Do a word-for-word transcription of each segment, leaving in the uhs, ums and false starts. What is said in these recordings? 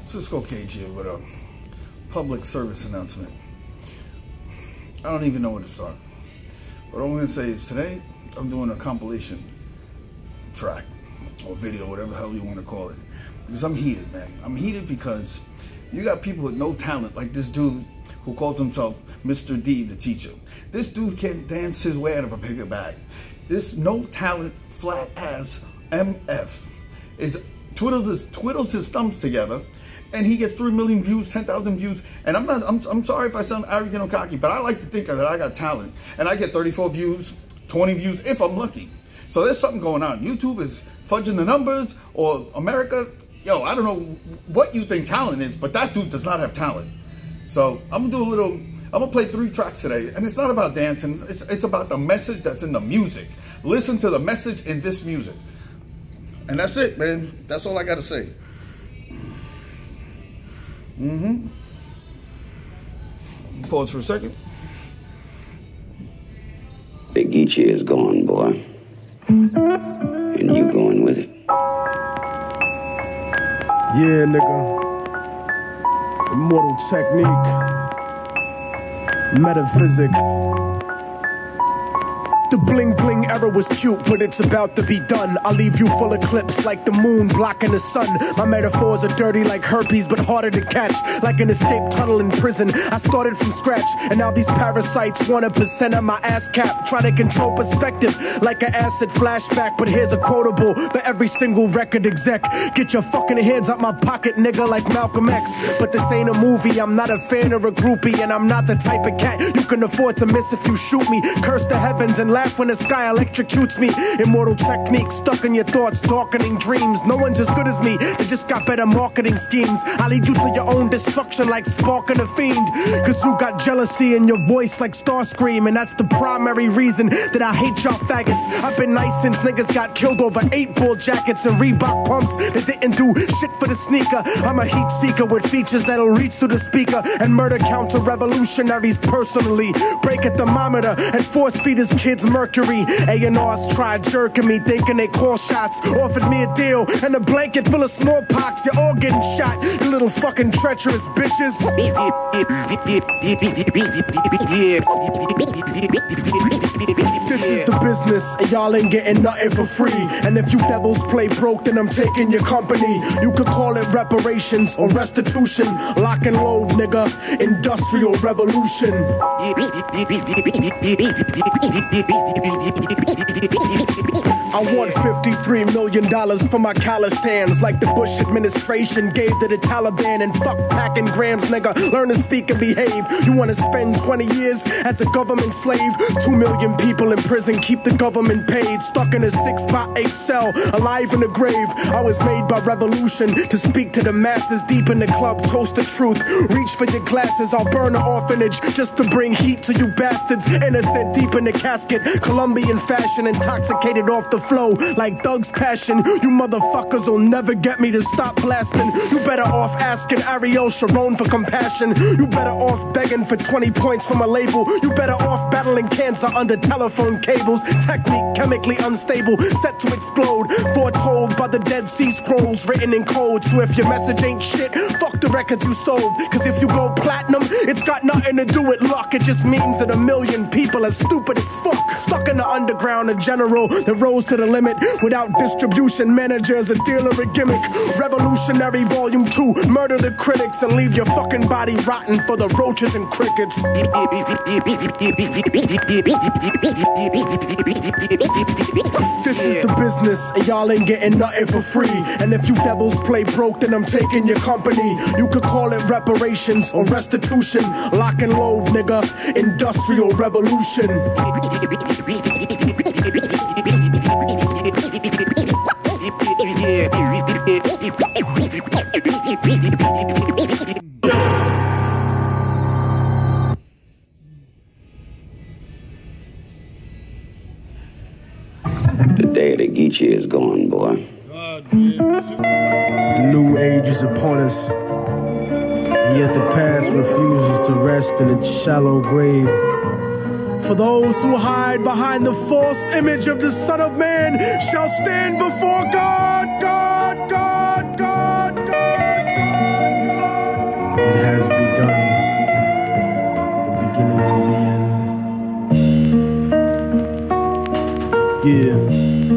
Cisco K G with a public service announcement. I don't even know where to start. But all I'm going to say is today, I'm doing a compilation track or video, whatever the hell you want to call it. Because I'm heated, man. I'm heated because you got people with no talent, like this dude who calls himself Mister D, the teacher. This dude can't dance his way out of a paper bag. This no talent, flat ass M F is twiddles his, twiddles his thumbs together, and he gets three million views, ten thousand views. And I'm not, I'm, I'm sorry if I sound arrogant or cocky, but I like to think that I got talent. And I get thirty-four views, twenty views, if I'm lucky. So there's something going on. YouTube is fudging the numbers, or America, yo, I don't know what you think talent is, but that dude does not have talent. So I'm gonna do a little, I'm gonna play three tracks today, and it's not about dancing, it's, it's about the message that's in the music. Listen to the message in this music. And that's it, man. That's all I gotta say. Mm-hmm. Pause for a second. The Geechee is gone, boy. And you going with it. Yeah, nigga. Immortal technique. Metaphysics. The bling bling era was cute, but it's about to be done. I'll leave you full of clips like the moon blocking the sun. My metaphors are dirty like herpes, but harder to catch. Like an escape tunnel in prison. I started from scratch, and now these parasites want a percent of my ass cap. Trying to control perspective like an acid flashback. But here's a quotable for every single record exec. Get your fucking hands out my pocket, nigga, like Malcolm X. But this ain't a movie, I'm not a fan or a groupie, and I'm not the type of cat you can afford to miss if you shoot me. Curse the heavens and laugh when the sky electrocutes me. Immortal technique stuck in your thoughts, darkening dreams. No one's as good as me, they just got better marketing schemes. I lead you to your own destruction like sparking a fiend. Cause you got jealousy in your voice like Starscream, and that's the primary reason that I hate y'all faggots. I've been nice since niggas got killed over eight ball jackets and Reebok pumps that didn't do shit for the sneaker. I'm a heat seeker with features that'll reach through the speaker and murder counter revolutionaries personally. Break a thermometer and force feed his kids mercury. A and R's tried jerking me, thinking they call shots. Offered me a deal and a blanket full of smallpox. You're all getting shot, you little fucking treacherous bitches. This is the business, and y'all ain't getting nothing for free. And if you devils play broke, then I'm taking your company. You could call it reparations or restitution. Lock and load, nigga. Industrial revolution. I want fifty-three million dollars for my college stands, like the Bush administration gave to the Taliban. And fuck packing grams, nigga, learn to speak and behave. You wanna spend twenty years as a government slave? Two million people in prison, keep the government paid. Stuck in a six by eight cell, alive in the grave. I was made by revolution to speak to the masses. Deep in the club, toast the truth. Reach for your glasses, I'll burn an orphanage just to bring heat to you bastards. Innocent deep in the casket, Colombian fashion, intoxicated off the flow like Doug's passion. You motherfuckers will never get me to stop blasting. You better off asking Ariel Sharon for compassion. You better off begging for twenty points from a label. You better off battling cancer under telephone cables. Technique chemically unstable, set to explode. Foretold by the Dead Sea Scrolls, written in code. So if your message ain't shit, fuck the record you sold. Cause if you go platinum, it's got nothing to do with luck. It just means that a million people are stupid as fuck. Stuck in the underground, a general that rose to the limit. Without distribution managers, a dealer, a gimmick. Revolutionary volume two, murder the critics and leave your fucking body rotten for the roaches and crickets. This is the business, and y'all ain't getting nothing for free. And if you devils play broke, then I'm taking your company. You could call it reparations or restitution. Lock and load, nigga. Industrial revolution. The day of the Geechee is gone, boy. The new age is upon us, and yet the past refuses to rest in its shallow grave. For those who hide behind the false image of the Son of Man shall stand before God, God, God, God, God, God, God. Yeah.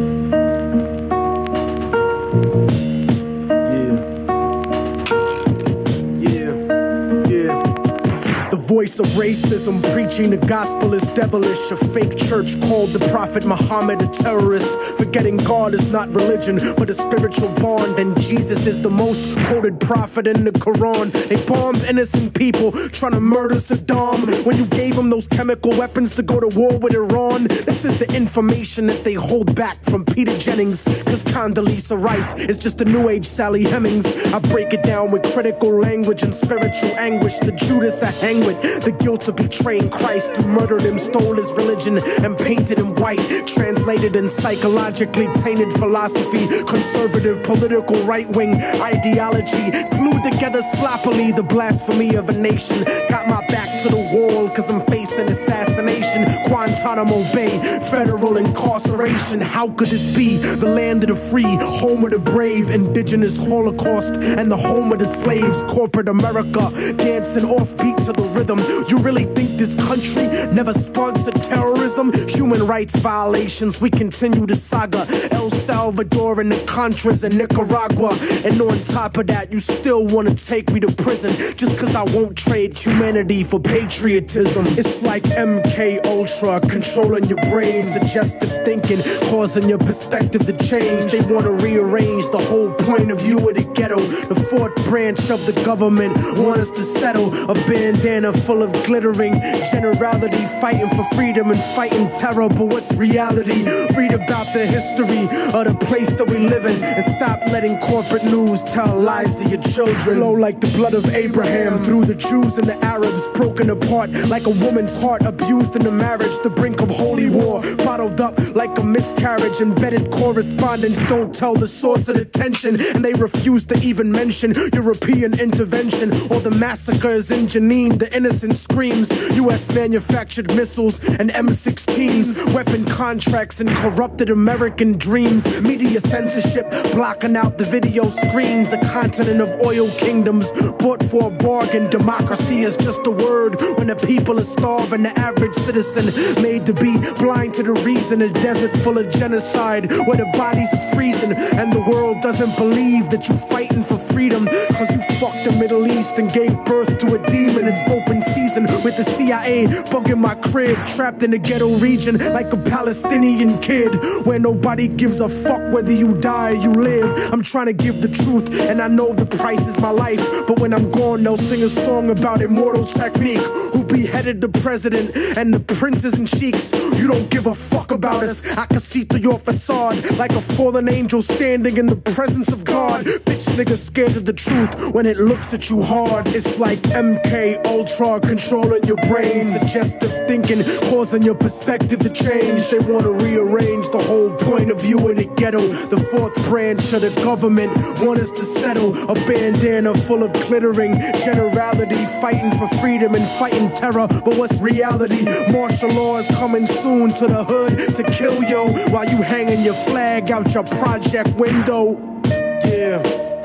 Voice of racism, preaching the gospel is devilish. A fake church called the Prophet Muhammad a terrorist. Forgetting God is not religion, but a spiritual bond. And Jesus is the most quoted prophet in the Quran. They bombed innocent people, trying to murder Saddam. When you gave them those chemical weapons to go to war with Iran. This is the information that they hold back from Peter Jennings. Cause Condoleezza Rice is just a new age Sally Hemings. I break it down with critical language and spiritual anguish. The Judas I hang with. The guilt of betraying Christ, who murdered him, stole his religion, and painted him white. Translated in psychologically tainted philosophy, conservative political right-wing ideology, glued together sloppily the blasphemy of a nation. Got my back to the wall, cause I'm facing assassination. Guantanamo Bay, federal incarceration. How could this be? The land of the free, home of the brave, indigenous Holocaust, and the home of the slaves. Corporate America, dancing offbeat to the rhythm. You really think this country never sponsored terrorism? Human rights violations, we continue the saga. El Salvador and the Contras and Nicaragua. And on top of that, you still want to take me to prison just cause I won't trade humanity for patriotism. It's like M K Ultra, controlling your brain, suggestive thinking, causing your perspective to change. They want to rearrange the whole point of view of the ghetto. The fourth branch of the government want us to settle. A bandana full of glittering generality, fighting for freedom and fighting terror. But what's reality? Read about the history of the place that we live in and stop letting corporate news tell lies to your children. Flow like the blood of Abraham through the Jews and the Arabs, broken apart like a woman's heart, abused in the marriage, the brink of holy war, bottled up like a miscarriage. Embedded correspondence don't tell the source of the tension, and they refuse to even mention European intervention or the massacres in Jenin. The innocent screams, U S manufactured missiles and M sixteens, weapon contracts and corrupted American dreams. Media censorship blocking out the video screens. A continent of oil kingdoms bought for a bargain. Democracy is just a word when the people are starving. The average citizen made to be blind to the reason. A desert full of genocide where the bodies are freezing, and the world doesn't believe that you're fighting for freedom cause you fucked the Middle East and gave birth to a demon. It's open season with the C I A bugging my crib, trapped in the ghetto region like a Palestinian kid, where nobody gives a fuck whether you die or you live. I'm trying to give the truth, and I know the price is my life, but when I'm gone they'll sing a song about immortal technique. Who beheaded the president and the princes and sheiks? You don't give a fuck about us. I can see through your facade like a fallen angel standing in the presence of God. Bitch niggas scared of the truth when it looks at you hard. It's like M K Ultra, controlling your brain, suggestive thinking, causing your perspective to change. They want to rearrange the whole point of view of the ghetto. The fourth branch of the government want us to settle. A bandana full of glittering generality, fighting for freedom and fighting terror. But what's reality? Martial law is coming soon to the hood to kill yo while you hanging your flag out your project window. Yeah.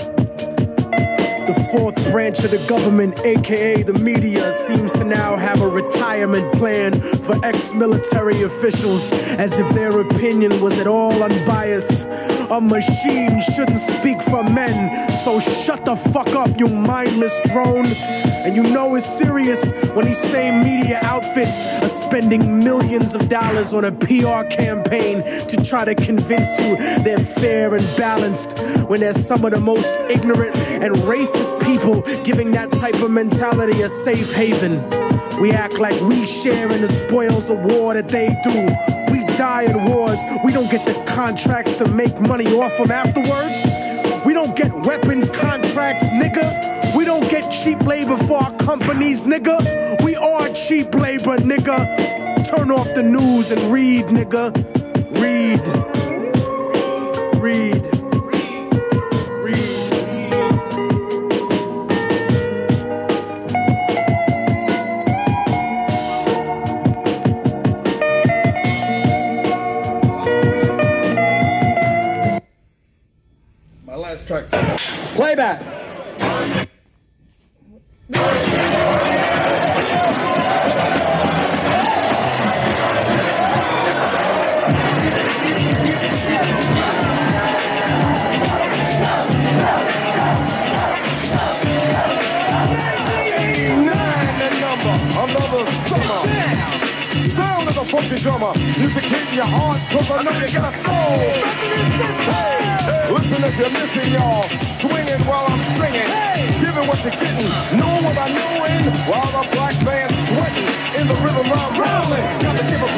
The fourth branch of the government, aka the media, seems to now have a retirement plan for ex-military officials, as if their opinion was at all unbiased. A machine shouldn't speak for men, so shut the fuck up, you mindless drone. And you know it's serious when these same media outfits are spending millions of dollars on a P R campaign to try to convince you they're fair and balanced, when they're some of the most ignorant and racist people giving that type of mentality a safe haven. We act like we share in the spoils of war that they do. We die in wars. We don't get the contracts to make money off them afterwards. We don't get weapons contracts, nigga. We don't get cheap labor for our companies, nigga. We are cheap labor, nigga. Turn off the news and read, nigga. Read. Read. Track. Playback. funky drummer. Music hitting your heart, cause I know you got a soul. Hey, listen if you're missing, y'all. Swinging while I'm singing. Giving what you're getting. Know what I knowin'. While the black band's sweating. In the rhythm I'm rolling. Gotta give a